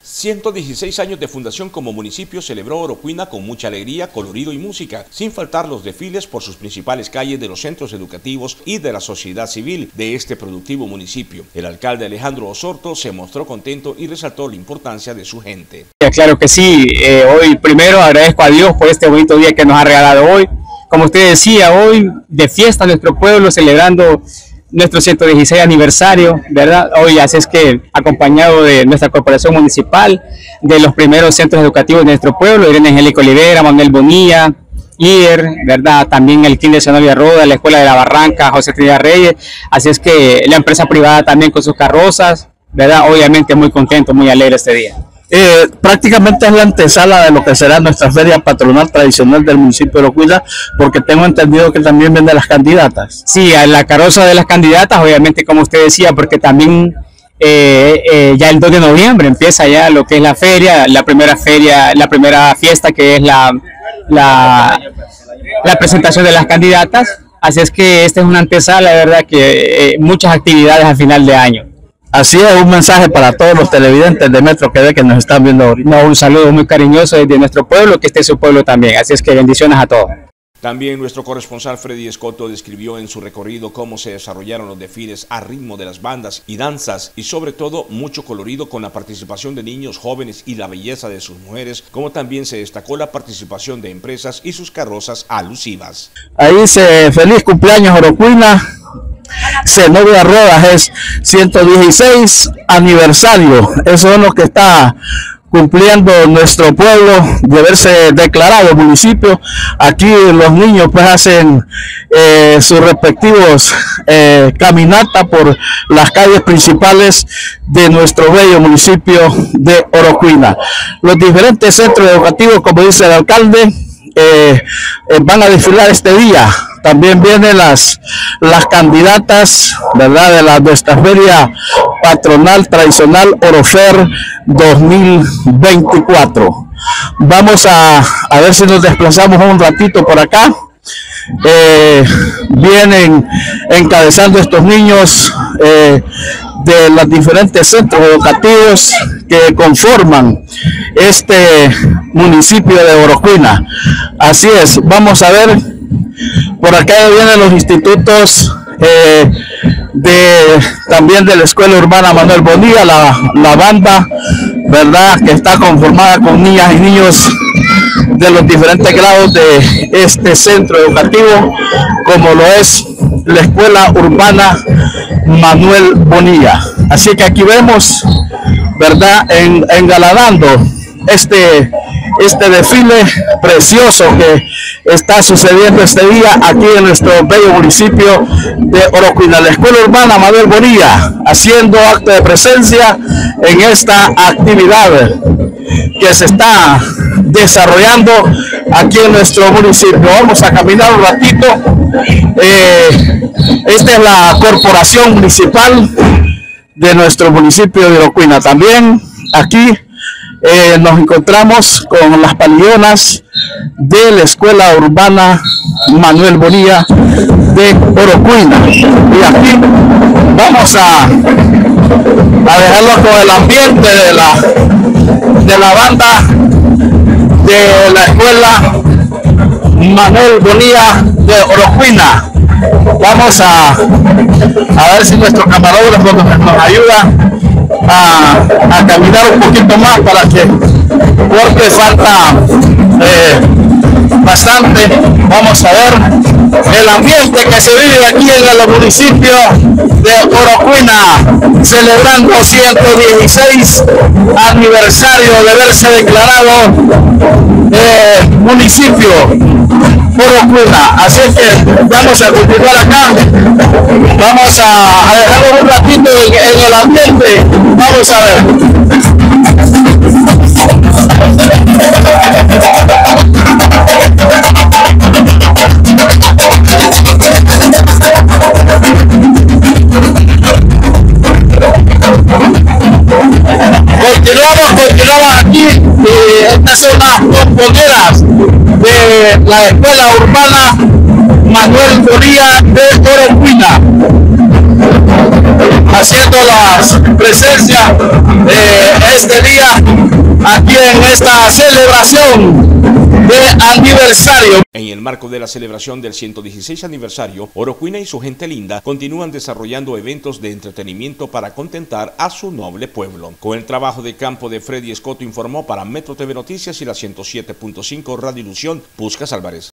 116 años de fundación como municipio celebró Orocuina con mucha alegría, colorido y música, sin faltar los desfiles por sus principales calles de los centros educativos y de la sociedad civil de este productivo municipio. El alcalde Alejandro Osorto se mostró contento y resaltó la importancia de su gente. Claro que sí, hoy primero agradezco a Dios por este bonito día que nos ha regalado hoy. Como usted decía, hoy de fiesta nuestro pueblo celebrando nuestro 116 aniversario, ¿verdad? Hoy, así es que acompañado de nuestra corporación municipal, de los primeros centros educativos de nuestro pueblo, Irene Angélica Olivera, Manuel Bonilla, IER, ¿verdad? También el Kinder Zenobia Roda, la Escuela de la Barranca, José Trinidad Reyes, así es que la empresa privada también con sus carrozas, ¿verdad? Obviamente muy contento, muy alegre este día. Prácticamente es la antesala de lo que será nuestra feria patronal tradicional del municipio de Orocuina, porque tengo entendido que también vienen las candidatas. Sí, a la carroza de las candidatas, obviamente como usted decía, porque también ya el 2 de noviembre empieza ya lo que es la primera fiesta que es la presentación de las candidatas, así es que esta es una antesala, de verdad que muchas actividades a final de año. Así es, un mensaje para todos los televidentes de Metro QD que nos están viendo ahorita. No, un saludo muy cariñoso desde nuestro pueblo, que esté su pueblo también. Así es que bendiciones a todos. También nuestro corresponsal Freddy Escoto describió en su recorrido cómo se desarrollaron los desfiles a ritmo de las bandas y danzas y sobre todo mucho colorido con la participación de niños, jóvenes y la belleza de sus mujeres, como también se destacó la participación de empresas y sus carrozas alusivas. Ahí dice feliz cumpleaños Orocuina. Zenobia Rodas es 116 aniversario, eso es lo que está cumpliendo nuestro pueblo de haberse declarado municipio. Aquí los niños pues hacen sus respectivos caminatas por las calles principales de nuestro bello municipio de Orocuina. Los diferentes centros educativos, como dice el alcalde, van a desfilar este día. También vienen las candidatas, ¿verdad?, de nuestra feria patronal tradicional Orofer 2024. Vamos a ver si nos desplazamos un ratito por acá. Vienen encabezando estos niños de los diferentes centros educativos que conforman este municipio de Orocuina. Así es, vamos a ver. Por acá vienen los institutos también de la Escuela Urbana Manuel Bonilla, la banda, ¿verdad?, que está conformada con niñas y niños de los diferentes grados de este centro educativo, como lo es la Escuela Urbana Manuel Bonilla. Así que aquí vemos, ¿verdad?, engalanando este desfile precioso que está sucediendo este día aquí en nuestro bello municipio de Orocuina. La Escuela Urbana Manuel Bonilla haciendo acto de presencia en esta actividad que se está desarrollando aquí en nuestro municipio. Vamos a caminar un ratito. Esta es la corporación municipal de nuestro municipio de Orocuina. También aquí nos encontramos con las palillonas de la Escuela Urbana Manuel Bonilla de Orocuina. Y aquí vamos a dejarlo con el ambiente de la banda de la Escuela Manuel Bonilla de Orocuina. Vamos a ver si nuestro camarógrafo nos ayuda a caminar un poquito más porque falta bastante. Vamos a ver el ambiente que se vive aquí en el municipio de Orocuina, celebrando 116 aniversario de haberse declarado municipio Orocuina. Así que vamos a continuar acá, vamos a dejarlo un ratito en el ambiente. Vamos a ver. Continuamos aquí. Estas son las pomponeras de la Escuela Urbana Manuel Bonilla de Orocuina, haciendo las presencias este día edición de aniversario. En el marco de la celebración del 116 aniversario, Orocuina y su gente linda continúan desarrollando eventos de entretenimiento para contentar a su noble pueblo. Con el trabajo de campo de Freddy Escoto, informó para Metro TV Noticias y la 107.5 Radio Ilusión, Puscas Álvarez.